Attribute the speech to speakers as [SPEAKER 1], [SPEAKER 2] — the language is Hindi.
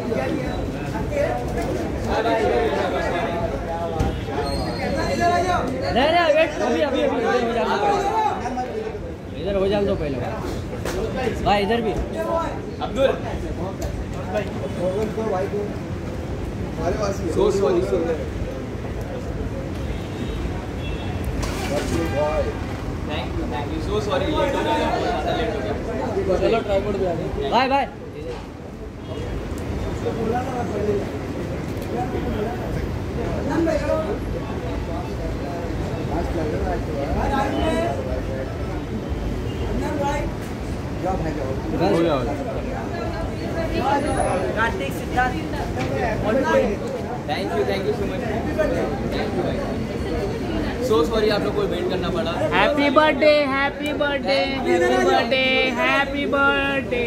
[SPEAKER 1] नहीं वेट, अभी अभी अभी इधर हो जाने दो पहले भाई, इधर भी
[SPEAKER 2] Abdul so sorry thank you so sorry late हो गया, लेट हो गया।
[SPEAKER 1] चलो ट्राइपॉड भी आ गया bye bye. Kartik Siddharth
[SPEAKER 2] thank you so much, thank you भाई। सो सॉरी आप लोग को वेट करना पड़ा।
[SPEAKER 1] Happy birthday happy birthday happy birthday happy birthday.